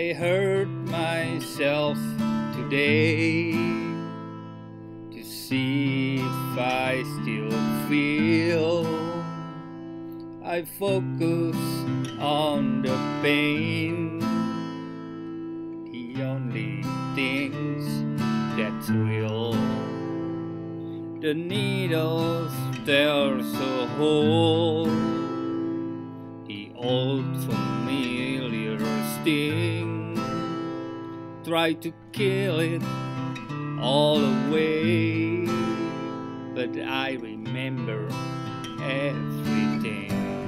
I hurt myself today to see if I still feel. I focus on the pain, the only things that's real. The needles, there's a hole, the old familiar sting. Try to kill it all away, but I remember everything.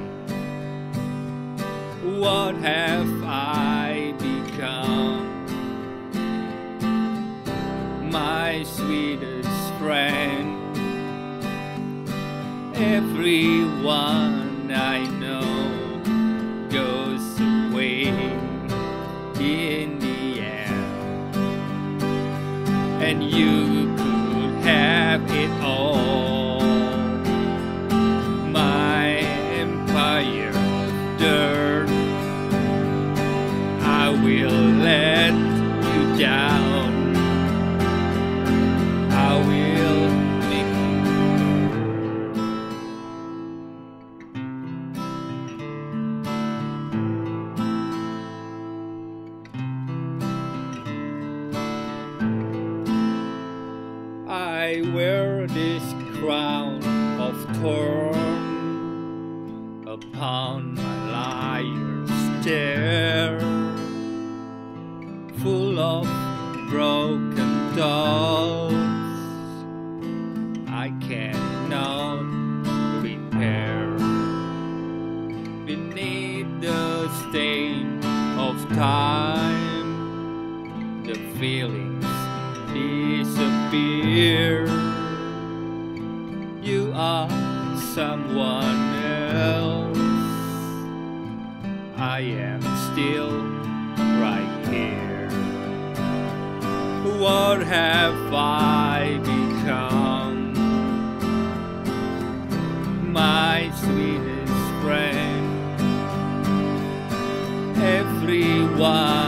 What have I become? My sweetest friend. Everyone I know goes away in the end, and you could have it all. My empire of dirt, I will let you down. I will make I wear this crown of thorn upon my liar's stare, full of broken thoughts I cannot repair. Beneath the stain of time, the feelings disappear. You are someone else, I am still right here. What have I become? My sweetest friend. Everyone